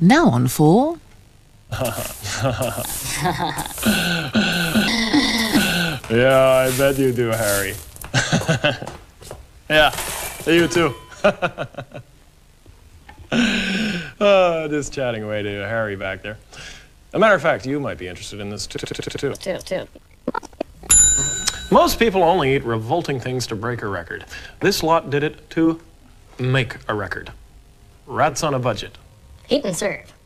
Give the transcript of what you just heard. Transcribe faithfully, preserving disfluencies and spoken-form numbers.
Now on for... Yeah, I bet you do, Harry. Yeah, you too. Oh, just chatting away to Harry back there. As a matter of fact, you might be interested in this too. too, too. too. Most people only eat revolting things to break a record. This lot did it to make a record. Rats on a budget. Eat and serve.